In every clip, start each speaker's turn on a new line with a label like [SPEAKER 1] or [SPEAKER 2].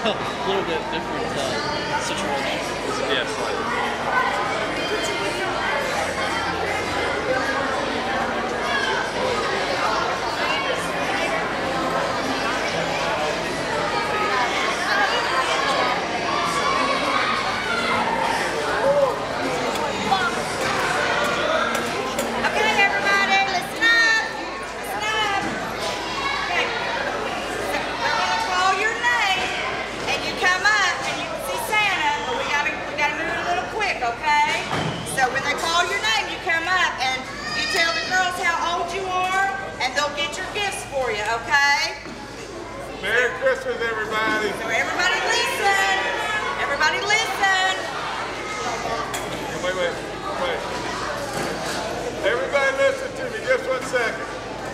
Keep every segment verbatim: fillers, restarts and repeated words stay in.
[SPEAKER 1] a little bit different uh, situation.
[SPEAKER 2] Yeah, slightly.
[SPEAKER 3] Okay? So when they call your name, you come up and you tell the girls how old you are, and they'll get your gifts for you, okay?
[SPEAKER 4] Merry Christmas, everybody.
[SPEAKER 3] So everybody listen. Everybody listen.
[SPEAKER 4] Wait, wait, wait. Everybody listen to me just one second.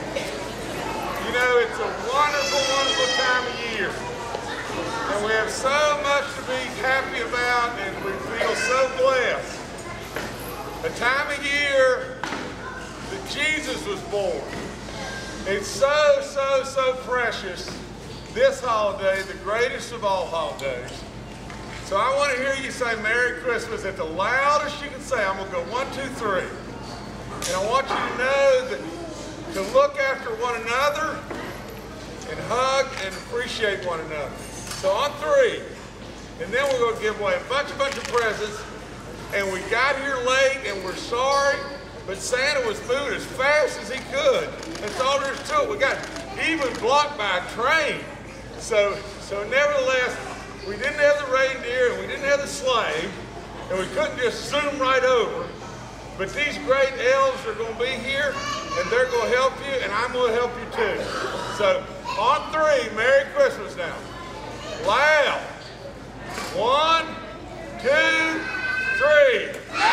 [SPEAKER 4] You know, it's a wonderful, wonderful time of year. And we have so much to be happy about, and we feel so blessed. A time of year that Jesus was born. It's so, so, so precious. This holiday, the greatest of all holidays. So I want to hear you say Merry Christmas at the loudest you can say. I'm going to go one, two, three. And I want you to know that to look after one another and hug and appreciate one another. So on three, and then we're going to give away a bunch, a bunch of presents. And we got here late, and we're sorry, but Santa was moving as fast as he could. That's all there is to it. We got even blocked by a train. So, so nevertheless, we didn't have the reindeer, and we didn't have the sleigh, and we couldn't just zoom right over. But these great elves are going to be here, and they're going to help you, and I'm going to help you too. So on three, Merry Christmas now. Loud. One, two, three.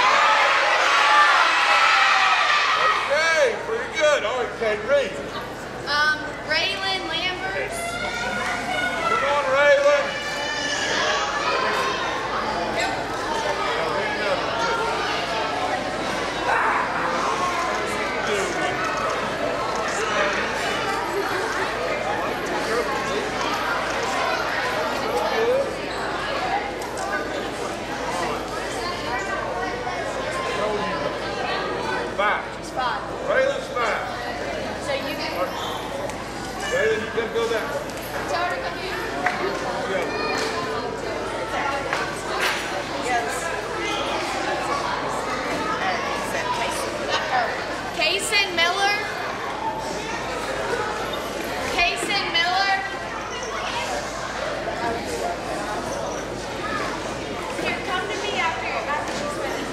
[SPEAKER 4] Okay, pretty good. All right, okay, read.
[SPEAKER 5] Um, Raylan Lambert.
[SPEAKER 4] Come on, Raylan. Five.
[SPEAKER 5] Five.
[SPEAKER 4] Raylan's five.
[SPEAKER 5] So you can.
[SPEAKER 4] Raylan, you can go that way.
[SPEAKER 5] It's already come here. Kaysen Miller. Kaysen Miller. Here, come to me after after she's finished.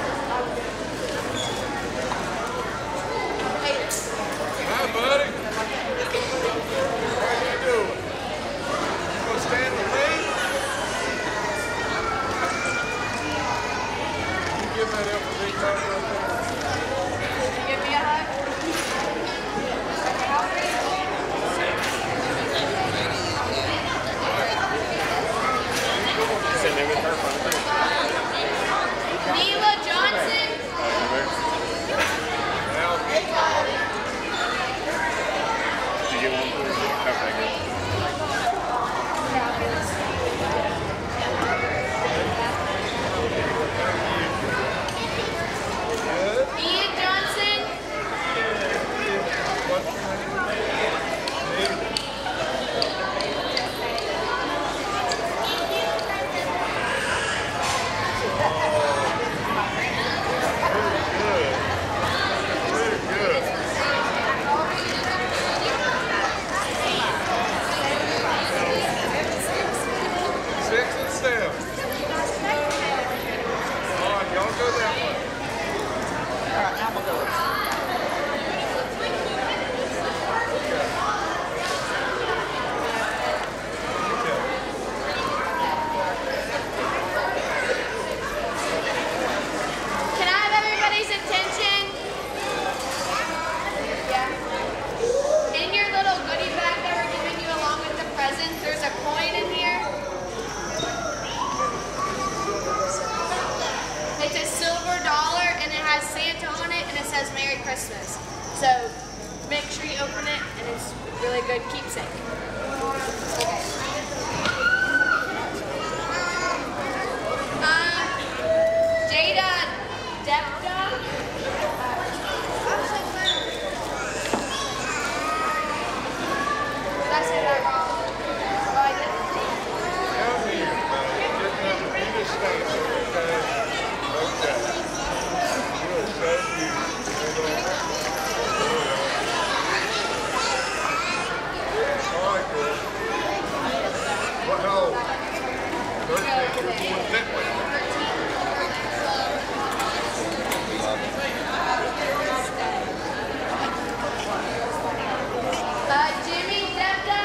[SPEAKER 4] Hi, buddy. How you doing? You gonna stand with me? Can you give that up for me, right there?
[SPEAKER 5] Give me a hug. Neela Johnson.
[SPEAKER 2] Did you get one for me? Okay, good.
[SPEAKER 5] Ian Johnson.
[SPEAKER 4] Six and seven. All right, y'all go that way.
[SPEAKER 3] All right, now we'll go.
[SPEAKER 5] Can I have everybody's attention? Yeah. In your little goodie bag that we're giving you along with the presents, there's a coin in here. It's a silver dollar and it has Santa on it and it says Merry Christmas. So make sure you open it and it's really good keepsake. Okay.
[SPEAKER 4] That way.
[SPEAKER 5] Uh, Jimmy, Debda.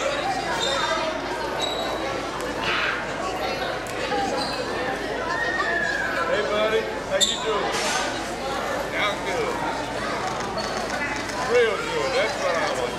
[SPEAKER 4] Hey buddy, how you doing? I'm good. Real good, that's what I like.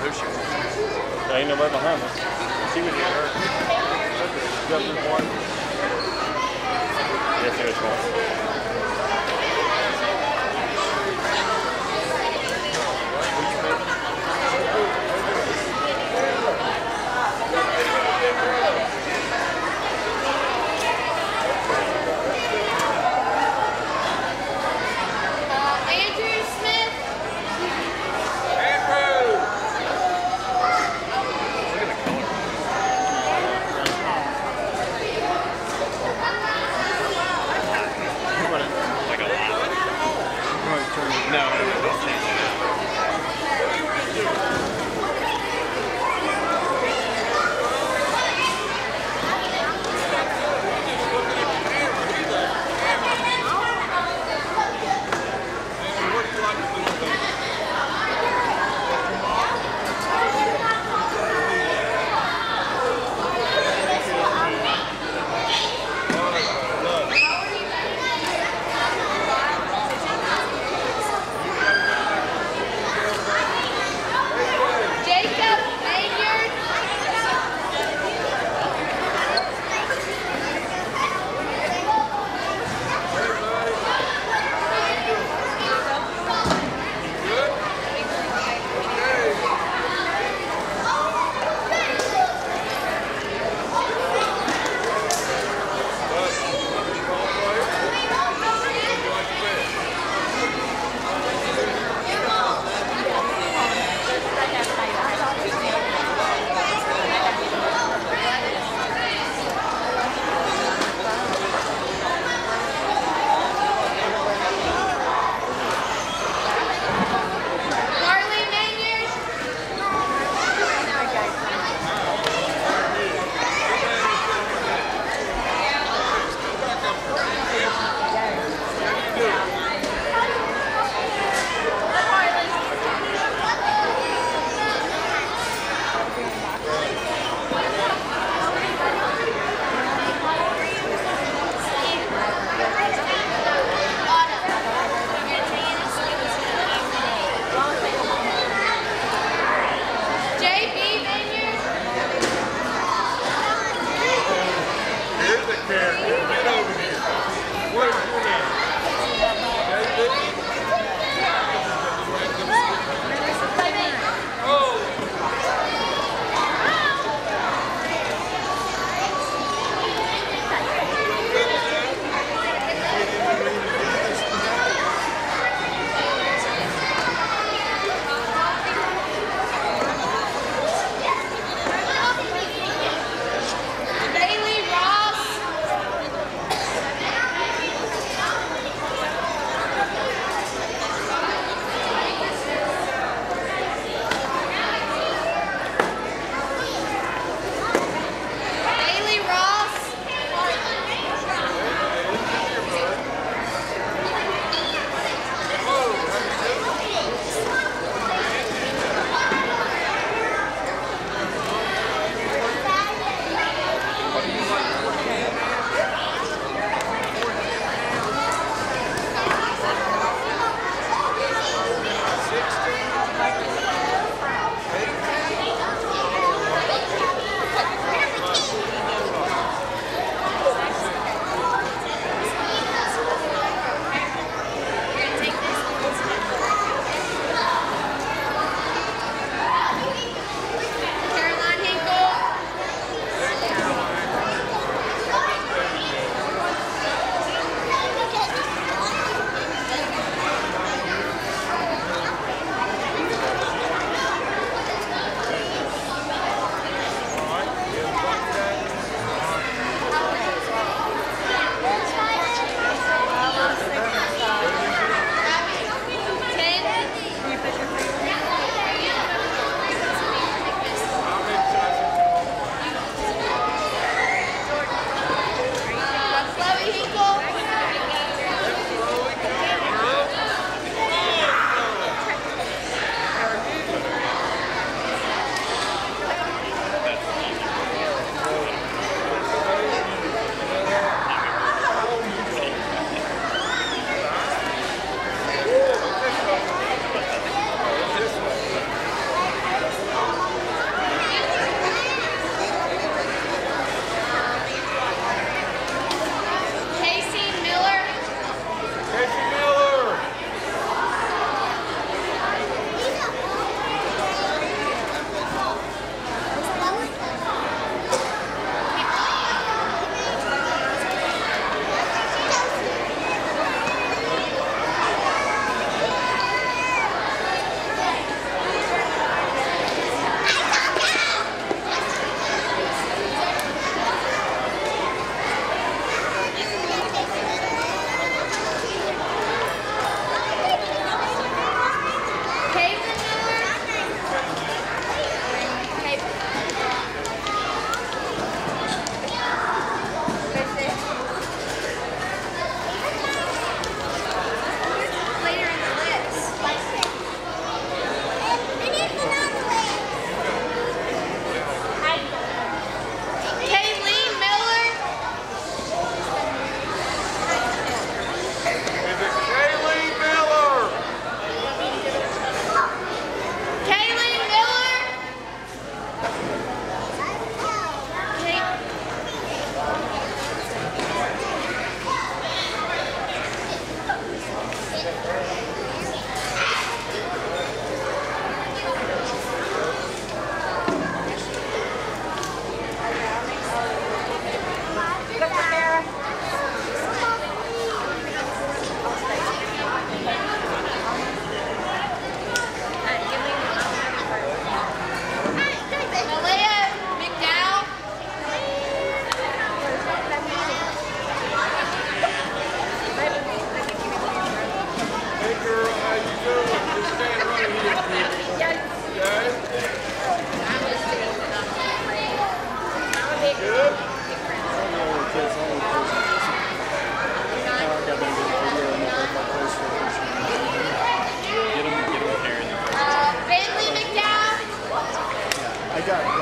[SPEAKER 2] know she wants.
[SPEAKER 6] There ain't nobody behind us.
[SPEAKER 2] She would get hurt.
[SPEAKER 6] Got this one. Yes, there's one.
[SPEAKER 2] Come
[SPEAKER 7] I got